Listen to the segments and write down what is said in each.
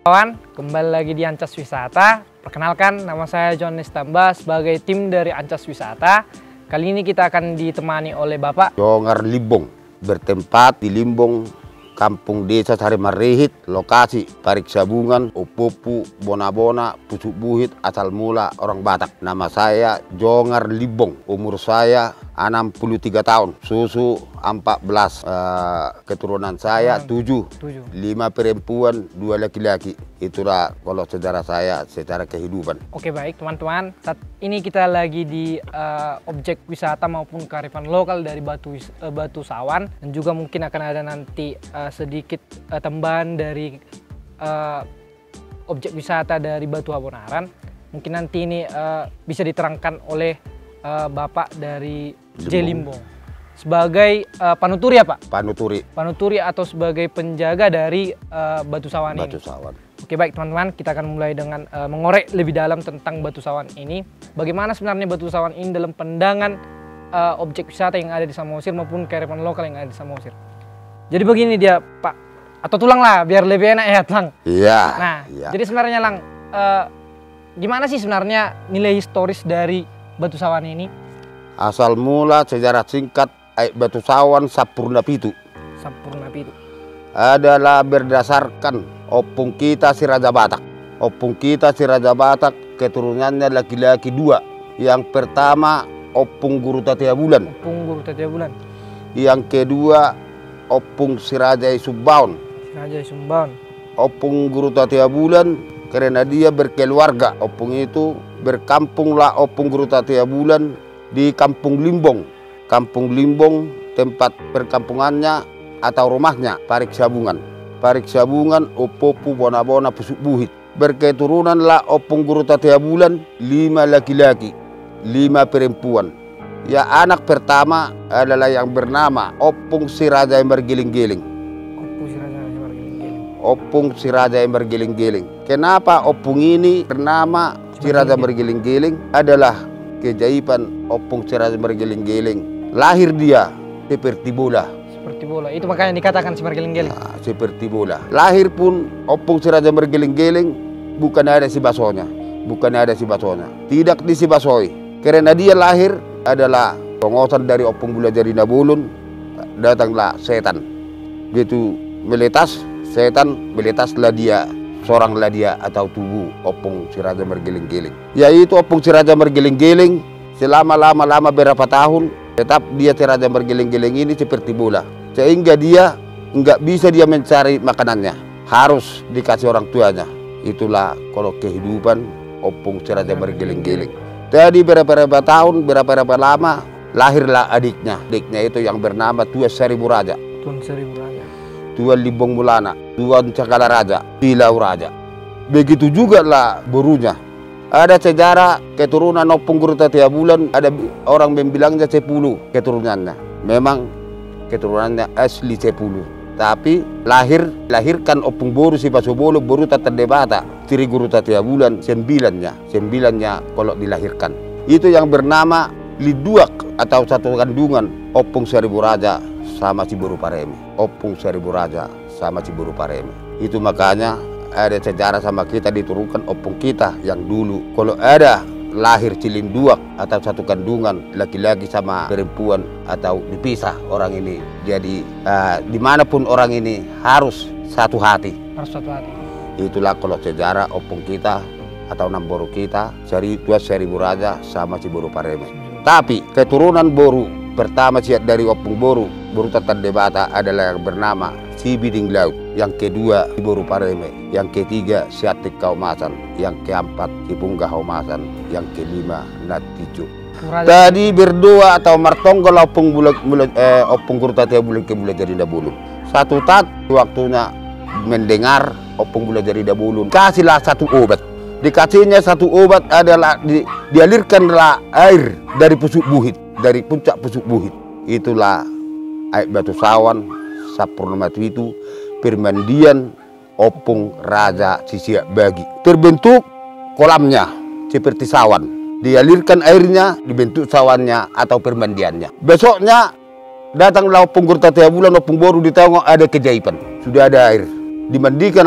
Kawan, kembali lagi di Ancas Wisata. Perkenalkan, nama saya John Nestamba sebagai tim dari Ancas Wisata. Kali ini kita akan ditemani oleh Bapak Jongar Limbong, bertempat di Limbong, Kampung Desa Sarimarihit, lokasi Parik Sabungan, Opopu, Bona-Bona, Pucuk Buhit, asal mula orang Batak. Nama saya Jongar Limbong, umur saya 63 tahun, susu 14, keturunan saya 7, 5 perempuan, 2 laki-laki. Itulah kalau sejarah saya secara kehidupan. Oke, baik teman-teman, saat ini kita lagi di objek wisata maupun kearifan lokal dari Batu Sawan, dan juga mungkin akan ada nanti sedikit tambahan dari objek wisata dari Batu Habonaran. Mungkin nanti ini bisa diterangkan oleh Bapak dari Limbong sebagai panuturi ya Pak? Panuturi atau sebagai penjaga dari Batu Sawan ini. Oke, baik teman-teman, kita akan mulai dengan mengorek lebih dalam tentang Batu Sawan ini. Bagaimana sebenarnya Batu Sawan ini dalam pandangan objek wisata yang ada di Samosir maupun kearifan lokal yang ada di Samosir. Jadi begini dia Pak, atau tulang lah biar lebih enak ya Lang. Iya. Nah, jadi sebenarnya Lang, gimana sih sebenarnya nilai historis dari Batu Sawan ini? Asal mula sejarah singkat Batu Sawan Sapurna Pitu adalah berdasarkan opung kita si Raja Batak. Opung kita si Raja Batak keturunannya laki-laki 2. Yang pertama Opung Guru Tatia Bulan. Yang kedua Opung si Raja Sumbaun. Opung Guru Tatia Bulan karena dia berkeluarga. Opung itu berkampunglah Opung Guru Tatia Bulan di Kampung Limbong. Kampung Limbong tempat perkampungannya atau rumahnya Parik Sabungan. Parik Sabungan, Opopu, Bona-Bona, Pucuk Buhit. Berketurunanlah Opung Guru Tatia Bulan 5 laki-laki, 5 perempuan. Ya, anak pertama adalah yang bernama Opung si Raja yang bergiling-giling. Opung si Raja yang bergiling-giling. Kenapa Opung ini bernama si Raja bergiling-giling? Adalah keajaiban Opung si Raja bergiling-giling. Lahir dia seperti bola. Itu makanya dikatakan si bergiling-giling. Nah, seperti bola. Lahir pun Opung si Raja bergiling-giling bukan ada si basonya. Tidak disibasoi. Karena dia lahir adalah pengosan dari Opung Bula Jari Nabulun. Datanglah setan. Begitu meletas, setan meletaslah dia. Seoranglah dia atau tubuh Opung si Raja bergiling-giling. Yaitu Opung si Raja bergiling-giling selama berapa tahun. Tetap dia si Raja bergiling-giling ini seperti bola. Sehingga dia nggak bisa dia mencari makanannya. Harus dikasih orang tuanya. Itulah kalau kehidupan Opung si Raja bergiling-giling. Jadi berapa tahun, berapa lama lahirlah adiknya. Adiknya itu yang bernama Tuan Seribu Raja. Tuan Limbong Mulana, Tuan Cakala Raja, Pilau Raja. Begitu juga lah borunya. Ada sejarah keturunan Opung Guru Tatia Bulan, ada orang membilangnya 10 keturunannya. Memang keturunannya asli 10. Tapi lahirkan Opung Boru si Pasobolo, Boru Tatandebata, Sri Guru Tatia Bulan 9-nya kalau dilahirkan. Itu yang bernama Liduak atau satu kandungan Opung Seribu Raja sama si Boru Pareme. Opung Seribu Raja sama si Boru Pareme. Itu makanya ada sejarah sama kita diturunkan Opung kita yang dulu. Kalau ada lahir cilinduak atau satu kandungan laki-laki sama perempuan atau dipisah orang ini. Jadi dimanapun orang ini harus satu hati. Itulah kalau sejarah Opung kita atau Namboru kita Tuan Seribu Raja sama si Boru Pareme. Tapi keturunan Boru pertama dari Opung Boru Tatandebata adalah yang bernama Si Biding Laut, yang kedua si Boru Pareme, yang ketiga si Atik Kaumasan, yang keempat si Punggah Kaumasan, yang kelima Natijo. Tadi berdoa atau martonggol Opung Guru Tatia Bulan ke Bula Jari Nabulun. Satu waktunya mendengar Opung Bula Jari Nabulun, kasihlah satu obat. Dikasihnya satu obat adalah dialirkanlah air dari Pucuk Buhit, dari puncak Pucuk Buhit. Itulah air Batu Sawan Sapurna itu permandian Opung Raja Sisiak Bagi. Terbentuk kolamnya seperti sawan. Dialirkan airnya, dibentuk sawannya atau permandiannya. Besoknya datanglah Opung Guru Tatia Bulan, Opung Boru ditengok ada keajaiban. Sudah ada air. Dimandikanlah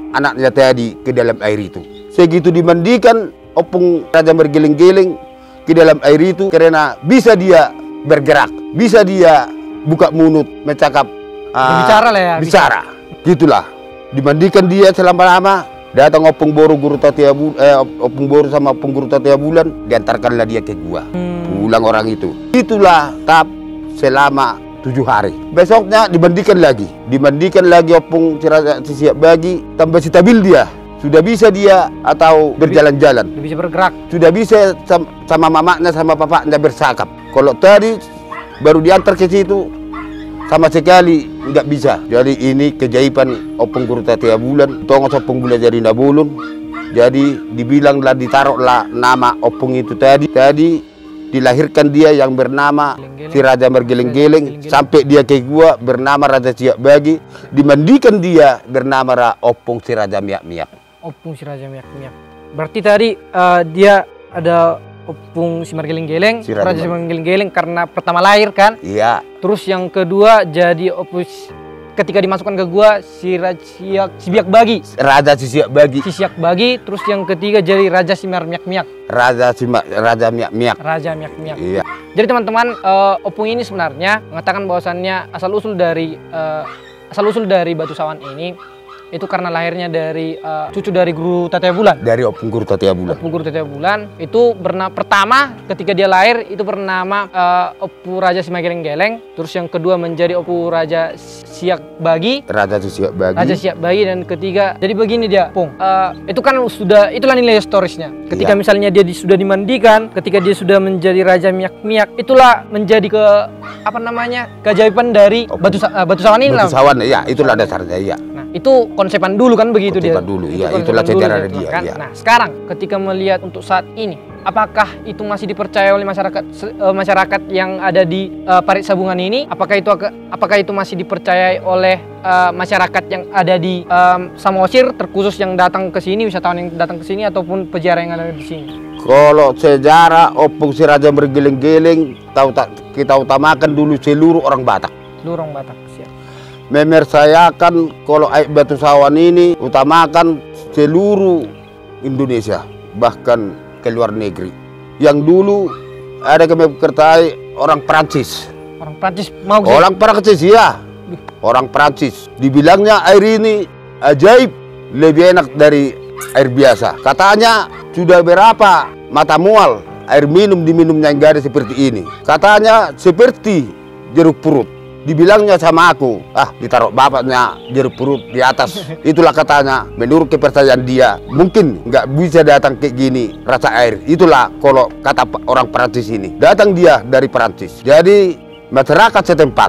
anaknya tadi ke dalam air itu. Segitu dimandikan, opung Raja bergeleng-geleng ke dalam air itu karena bisa dia bergerak, bisa dia buka mulut, mencakap, bicara lah ya. Bicara, gitulah. Dimandikan dia selama-lama. Datang opung boru guru Tatia opung boru sama opung guru Tatia Bulan, diantarkanlah dia ke gua. Pulang orang itu. Itulah tahap selama 7 hari. Besoknya dimandikan lagi opung si Siap Bagi, tambah stabil dia. Sudah bisa dia atau berjalan-jalan. Sudah bisa bergerak. Sudah bisa sama mamanya sama papanya bersakap. Kalau tadi baru diantar ke situ sama sekali nggak bisa. Jadi ini keajaiban opung guru Tatia Bulan. Tongos opung bulan jadi nabulun. Jadi dibilanglah, ditaruhlah nama opung itu tadi. Dilahirkan dia yang bernama si Raja bergeleng-geleng, sampai dia ke gua bernama Raja Siap Bagi. Dimandikan dia bernama opung si Raja Miak-Miak. Opung si Raja Miak-Miak. Berarti tadi dia ada opung si Margeleng-geleng, Raja si Margeleng-geleng karena pertama lahir kan? Iya. Terus yang kedua jadi opung ketika dimasukkan ke gua si Biak Bagi. Raja si Siap Bagi. Si Siap Bagi. Terus yang ketiga jadi Raja si Miak-Miak. Raja Miak-Miak. Raja Miak-Miak. Iya. Jadi teman-teman, opung ini sebenarnya mengatakan bahwasannya asal usul dari Batu Sawan ini itu karena lahirnya dari cucu dari guru Tatia Bulan. Dari opung guru Tatia Bulan. Opung guru Tatia Bulan itu pertama ketika dia lahir itu bernama Opung Raja si Margeleng-geleng. Terus yang kedua menjadi Opung Raja Siap Bagi. Raja Siap Bagi. Raja Siap Bagi, dan ketiga. Jadi begini dia, Pung. Itu kan itulah nilai historisnya. Ketika misalnya dia sudah dimandikan, ketika dia sudah menjadi Raja Miak-Miak, itulah menjadi keajaiban dari Batu Sawan ini. Batu Sawan, ya, itulah dasarnya, ya. Nah, itu konsepan dulu kan begitu dia. Dulu, iya, itulah sejarah dia. Kan? Ya. Nah, sekarang ketika melihat untuk saat ini, apakah itu masih dipercaya oleh masyarakat yang ada di Parit Sabungan ini? Apakah itu masih dipercayai oleh masyarakat yang ada di Samosir, terkhusus yang datang ke sini, wisatawan yang datang ke sini ataupun peziarah yang ada di sini? Kalau sejarah opung si Raja bergeleng-geleng, kita utamakan dulu seluruh orang Batak. Seluruh orang Batak, siap. Memersayakan kalau Batu Sawan ini utamakan seluruh Indonesia, bahkan ke luar negeri. Yang dulu ada kami kertai orang Prancis. Orang Prancis mau ke Orang Prancis, ya. Orang Prancis. Dibilangnya air ini ajaib, lebih enak dari air biasa. Katanya sudah berapa mata mual air minum diminumnya enggak ada seperti ini. Katanya seperti jeruk purut. Dibilangnya sama aku, ditaruh bapaknya jeruk purut di atas. Itulah katanya, menurut kepercayaan dia, mungkin nggak bisa datang kayak gini rasa air. Itulah kalau kata orang Perancis ini. Datang dia dari Perancis. Jadi masyarakat setempat,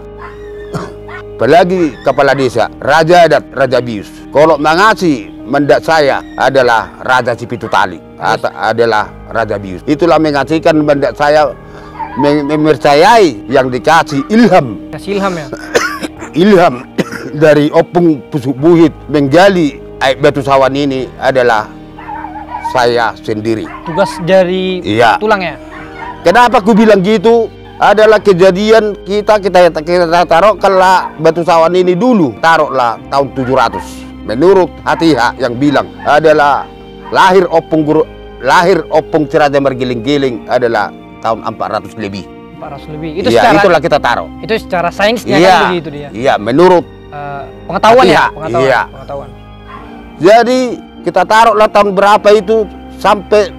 apalagi kepala desa, Raja Adat, Raja Bius. Kalau mengasih mendak saya adalah Raja Cipitu Tali, adalah Raja Bius. Itulah mengasihkan mendak saya, mempercayai yang dikasih ilham. Kasih ilham ya? Ilham dari opung Pusuk Buhit menggali air Batu Sawan ini adalah saya sendiri. Tugas dari tulang ya? Kenapa aku bilang gitu? Adalah kejadian kita taruh kalau Batu Sawan ini dulu taruhlah tahun 700. Menurut Hatiha yang bilang adalah lahir opung si Raja bergeleng-geleng adalah tahun 400 lebih. 400 lebih. Itu itulah kita taruh. Itu secara sainsnya kan begitu dia. Iya, menurut pengetahuan Hatiha, ya, pengetahuan. Jadi kita taruhlah tahun berapa itu sampai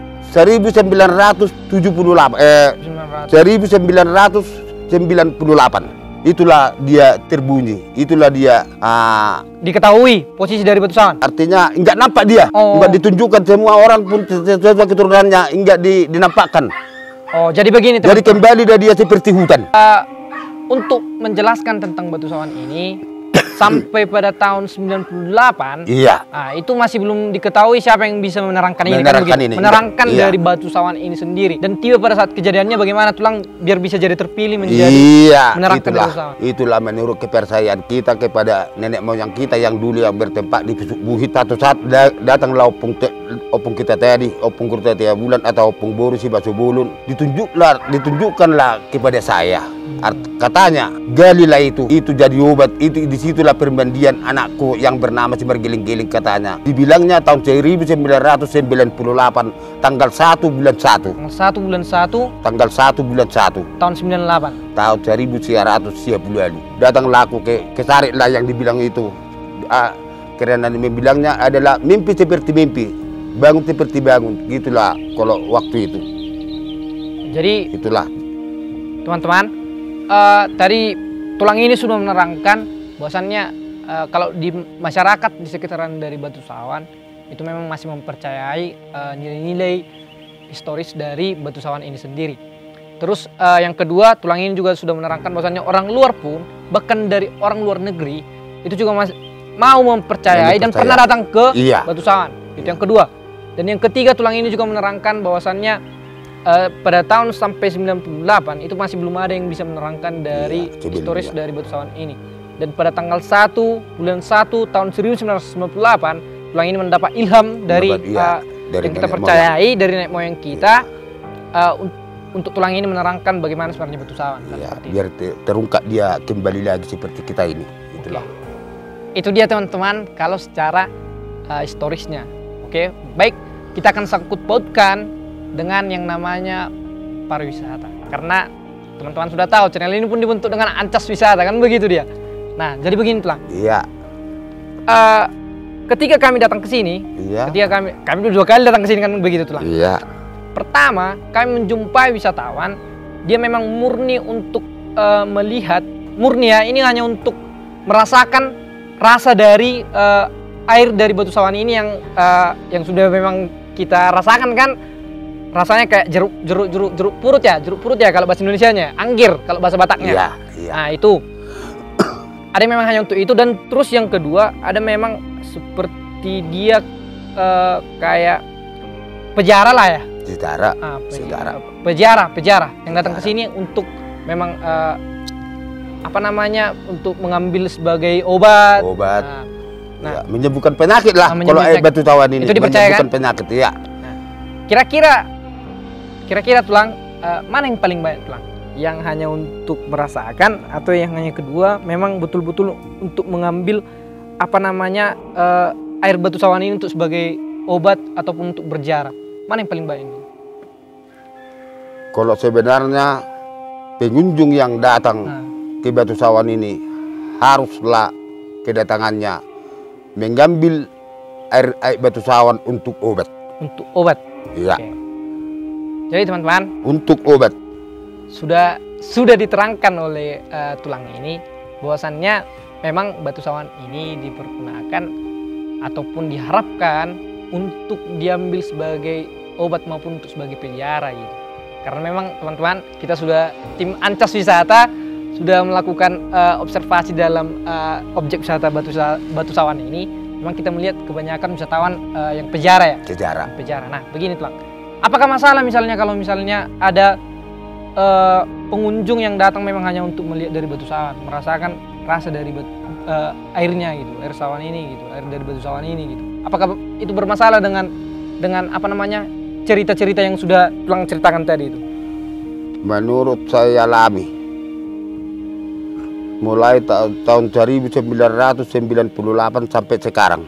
1998. Itulah dia terbunyi, itulah dia diketahui posisi dari Batu Sawan. Artinya enggak nampak dia, enggak ditunjukkan, semua orang pun sesuai keturunannya enggak dinampakkan. Oh, jadi begini teman-teman. Jadi kembali dia seperti hutan. Untuk menjelaskan tentang Batu Sawan ini sampai pada tahun 98, itu masih belum diketahui siapa yang bisa menerangkan ini. Menerangkan dari Batu Sawan ini sendiri. Dan tiba pada saat kejadiannya bagaimana tulang biar bisa jadi terpilih menjadi menerangkan Batu Sawan. Itulah menurut kepercayaan kita kepada nenek moyang kita yang dulu yang bertempat di Pusuk Buhit. Satu saat datanglah opung kita tadi, opung guru Tatia Bulan atau opung boru si Basu Bulun, ditunjukkanlah kepada saya Katanya galilah itu jadi obat. Itu disitulah permandian anakku yang bernama si Mergiling-giling katanya. Dibilangnya tahun 1998 tanggal 1 bulan 1. Tanggal 1 bulan 1 tahun 98. Tahun 1910 datanglah aku ke Sarik lah yang dibilang itu. Karena membilangnya adalah mimpi seperti mimpi, bangun seperti bangun, gitulah kalau waktu itu. Jadi itulah teman-teman, tadi tulang ini sudah menerangkan bahwasannya kalau di masyarakat di sekitaran dari Batu Sawan itu memang masih mempercayai nilai-nilai historis dari Batu Sawan ini sendiri. Terus yang kedua, tulang ini juga sudah menerangkan bahwasannya orang luar pun, bahkan dari orang luar negeri itu juga masih mau mempercayai dan pernah datang ke Batu Sawan. Itu yang kedua. Dan yang ketiga, tulang ini juga menerangkan bahwasannya pada tahun sampai 98 itu masih belum ada yang bisa menerangkan dari historis dari Batu Sawan ini. Dan pada tanggal 1 bulan 1 tahun 1998 tulang ini mendapat ilham dari yang kita percayai dari nenek moyang kita untuk tulang ini menerangkan bagaimana sebenarnya Batu Sawan. Biar terungkap dia kembali lagi seperti kita ini. Itulah. Itu dia teman-teman kalau secara historisnya. Oke, baik, kita akan sangkut pautkan dengan yang namanya pariwisata. Karena teman-teman sudah tahu channel ini pun dibentuk dengan ancas wisata, kan begitu dia. Nah, jadi begini Tulang. Iya. Ketika kami datang ke sini, ketika kami 2 kali datang ke sini, kan begitu Tulang. Iya. Pertama, kami menjumpai wisatawan, dia memang murni untuk melihat, murni ya, ini hanya untuk merasakan rasa dari air dari Batu Sawan ini yang sudah memang kita rasakan kan. Rasanya kayak jeruk purut ya kalau bahasa Indonesianya, anggir kalau bahasa Bataknya. Iya. Nah, itu ada memang hanya untuk itu. Dan terus yang kedua, ada memang seperti dia kayak pejarah lah ya. Pejarah yang datang ke sini untuk memang untuk mengambil sebagai obat. Nah, menyembuhkan penyakit lah kalau air Batu Sawan ini. Itu dipercaya kan? Penyakit, ya. Kira-kira Tulang, mana yang paling banyak Tulang? Yang hanya untuk merasakan atau yang hanya kedua memang betul-betul untuk mengambil air Batu Sawan ini untuk sebagai obat ataupun untuk berjarah? Mana yang paling banyak? Kalau sebenarnya pengunjung yang datang ke Batu Sawan ini haruslah kedatangannya mengambil air Batu Sawan untuk obat. Untuk obat? Iya. Okay. Jadi teman-teman, untuk obat sudah diterangkan oleh Tulang ini bahwasannya memang Batu Sawan ini dipergunakan ataupun diharapkan untuk diambil sebagai obat maupun untuk sebagai pelihara gitu. Karena memang teman-teman, kita sudah tim Ancas Wisata sudah melakukan observasi dalam objek wisata Batu Sawan ini. Memang kita melihat kebanyakan wisatawan yang pejarah ya. Pejarah. Nah, begini Tulang. Apakah masalah kalau misalnya ada pengunjung yang datang memang hanya untuk melihat dari Batu Sawan, merasakan rasa dari airnya gitu, air sawan ini gitu, air dari Batu Sawan ini gitu. Apakah itu bermasalah dengan cerita-cerita yang sudah Tulang ceritakan tadi itu? Menurut saya alami. Mulai tahun 1998 sampai sekarang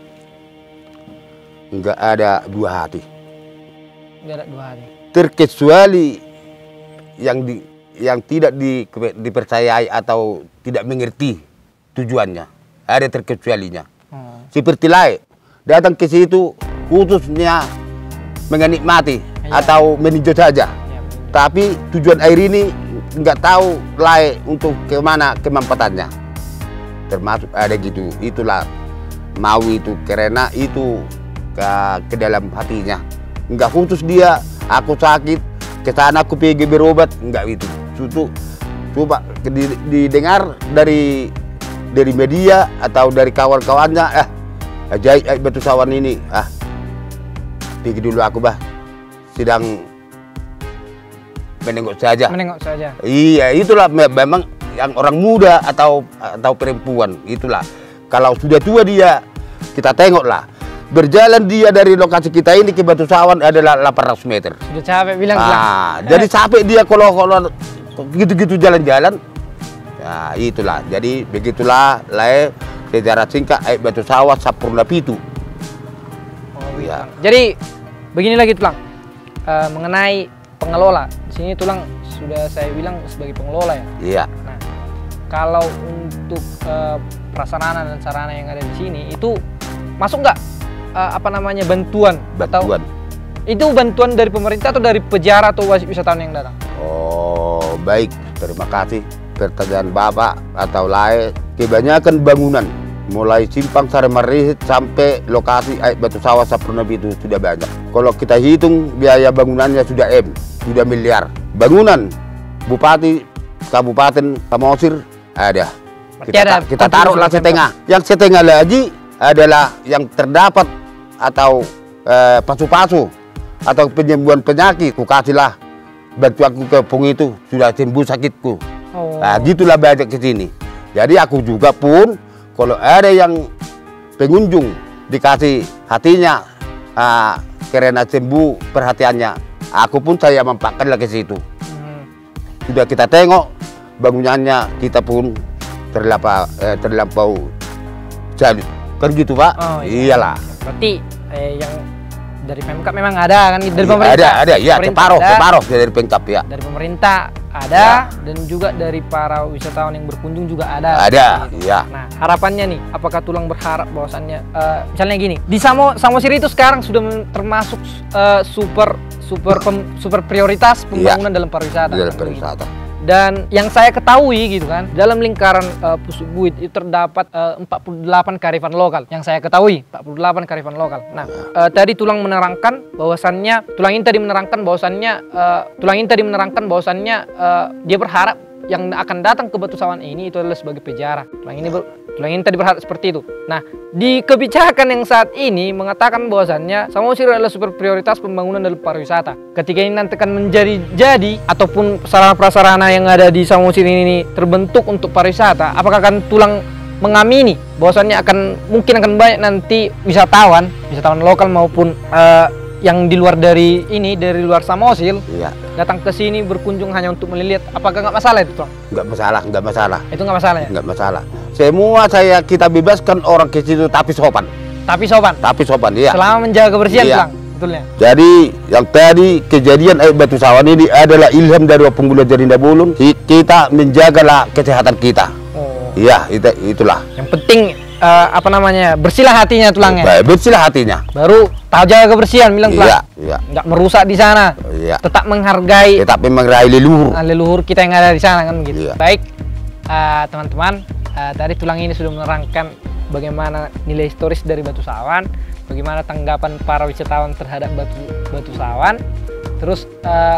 nggak ada dua hati. Nggak ada dua hati. Terkecuali yang tidak dipercayai atau tidak mengerti tujuannya, ada terkecualinya. Seperti lain datang ke situ khususnya menikmati atau meninjau saja, tapi tujuan air ini nggak tahu layak untuk kemana kemanfaatannya. Termasuk ada gitu, itulah mau itu karena itu ke dalam hatinya. Nggak khusus dia, aku sakit ke sana aku pergi berobat, nggak itu. Coba didengar dari media atau dari kawan-kawannya, ajaib Batu Sawan ini, pergi dulu aku sedang menengok saja. Iya, itulah memang yang orang muda atau perempuan itulah. Kalau sudah tua dia, kita tengoklah. Berjalan dia dari lokasi kita ini ke Batu Sawan adalah 800 meter. Sudah capek bilang. Jadi capek dia kalau gitu-gitu jalan-jalan. Nah itulah, jadi begitulah lah sejarah singkat Air Batu Sawah Sapurna Pitu. Ya. Jadi begini lagi Tulang, mengenai pengelola. Di sini Tulang sudah saya bilang sebagai pengelola ya. Iya. Nah, kalau untuk prasarana dan sarana yang ada di sini itu masuk nggak bantuan? Atau itu bantuan dari pemerintah atau dari peziarah atau wisatawan yang datang? Oh baik, terima kasih pertanyaan Bapak atau lain. Kebanyakan bangunan mulai simpang Sari Marihit sampai lokasi Air Batu Sawah Sapurna Pitu sudah banyak. Kalau kita hitung biaya bangunannya sudah sudah miliar. Bangunan Bupati Kabupaten Samosir ada. Kita taruhlah setengah. Yang setengah lagi adalah yang terdapat atau pasu-pasu atau penyembuhan penyakit. Ku kasihlah bantuanku ke Pung itu sudah sembuh sakitku. Nah gitulah banyak ke sini. Jadi aku juga pun kalau ada yang pengunjung dikasih hatinya karena sembuh perhatiannya, aku pun saya mampakkanlah ke situ. Sudah kita tengok bangunannya, kita pun terlampau jadi kan gitu Pak. Oh, iya. Iyalah. Berarti yang dari Pemkab memang ada kan, dari pemerintah? Ada ya, separuh dari Pemkab ya. Dari pemerintah ada, dan juga dari para wisatawan yang berkunjung juga ada. Ada, gitu. iya. Nah, harapannya nih, apakah Tulang berharap bahwasannya, misalnya gini, di Samosir itu sekarang sudah termasuk super prioritas pembangunan dalam pariwisata. Dalam pariwisata. Dan yang saya ketahui gitu kan, dalam lingkaran Pusubuit itu terdapat 48 kearifan lokal. Yang saya ketahui 48 kearifan lokal. Nah, tadi Tulang ini tadi menerangkan bahwasannya dia berharap yang akan datang ke Batu Sawah ini itu adalah sebagai peziarah. Tulang ini tadi berharap seperti itu. Nah, di kebijakan yang saat ini mengatakan bahwasannya Samosir adalah super prioritas pembangunan dalam pariwisata. Ketika ini nanti akan menjadi ataupun sarana prasarana yang ada di Samosir ini terbentuk untuk pariwisata, apakah akan Tulang mengamini bahwasannya mungkin akan banyak nanti wisatawan lokal maupun yang di luar dari luar Samosir datang ke sini berkunjung hanya untuk melihat, apakah nggak masalah itu Tulang? Nggak masalah. Itu nggak masalah ya? Nggak masalah. Semua kita bebaskan orang ke situ tapi sopan. Tapi sopan, iya. Selama menjaga kebersihan Tulang, betulnya. Jadi yang tadi kejadian Air Batu Sawah ini adalah ilham dari pengguna Jarinda Bulun. Kita menjagalah kesehatan kita. Iya, itulah. Yang penting bersihlah hatinya Tulangnya. Bersihlah hatinya. Baru tahu jaga kebersihan, bilang Tulang. Iya. Nggak merusak di sana. Iya. Tetap menghargai leluhur kita yang ada di sana kan begitu. Iya. Baik, teman-teman, tadi Tulang ini sudah menerangkan bagaimana nilai historis dari Batu Sawah, bagaimana tanggapan para wisatawan terhadap Batu Sawah, terus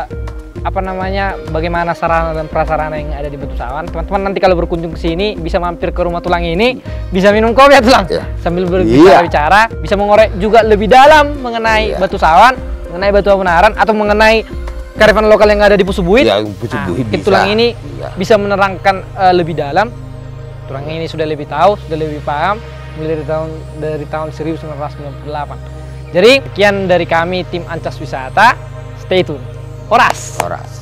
bagaimana sarana dan prasarana yang ada di Batu Sawah. Teman-teman nanti kalau berkunjung ke sini bisa mampir ke rumah Tulang ini, bisa minum kopi ya Tulang, sambil berbicara, bisa mengorek juga lebih dalam mengenai Batu Sawah, mengenai Batu Abunaran, atau mengenai kearifan lokal yang ada di Pusubuit. Tulang ini bisa menerangkan lebih dalam. Tulang ini sudah lebih tahu, sudah lebih paham mulai dari tahun 1998. Jadi sekian dari kami tim Ancas Wisata. Stay tune. Horas.